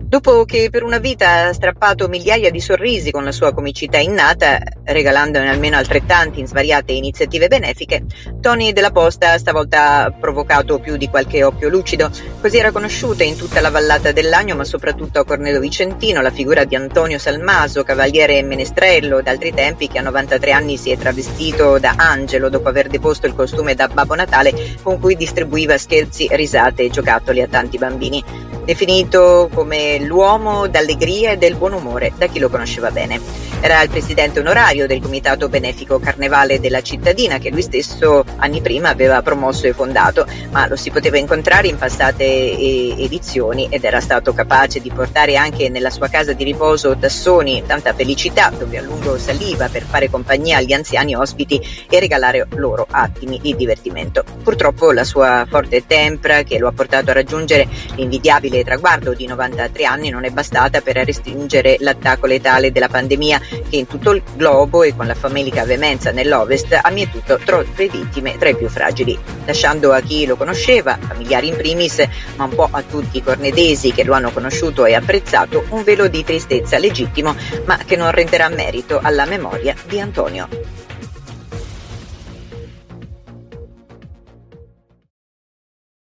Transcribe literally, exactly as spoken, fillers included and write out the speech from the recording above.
Dopo che per una vita ha strappato migliaia di sorrisi con la sua comicità innata, regalandone almeno altrettanti in svariate iniziative benefiche, Tony Della Posta stavolta ha provocato più di qualche occhio lucido. Così era conosciuta in tutta la vallata del Lagno, ma soprattutto a Cornedo Vicentino, la figura di Antonio Salmaso, cavaliere menestrello d'altri tempi, che a novantatré anni si è travestito da angelo dopo aver deposto il costume da Babbo Natale, con cui distribuiva scherzi, risate e giocattoli a tanti bambini. Definito come l'uomo d'allegria e del buon umore da chi lo conosceva bene. Era il presidente onorario del comitato benefico Carnevale della cittadina, che lui stesso anni prima aveva promosso e fondato, ma lo si poteva incontrare in passate edizioni ed era stato capace di portare anche nella sua casa di riposo tassoni, tanta felicità, dove a lungo saliva per fare compagnia agli anziani ospiti e regalare loro attimi di divertimento. Purtroppo la sua forte tempra, che lo ha portato a raggiungere l'invidiabile traguardo di novantatré anni, non è bastata per restringere l'attacco letale della pandemia, che in tutto il globo e con la famelica veemenza nell'Ovest ha mietuto troppe vittime tra i più fragili, lasciando a chi lo conosceva, familiari in primis, ma un po' a tutti i cornedesi che lo hanno conosciuto e apprezzato, un velo di tristezza legittimo, ma che non renderà merito alla memoria di Antonio.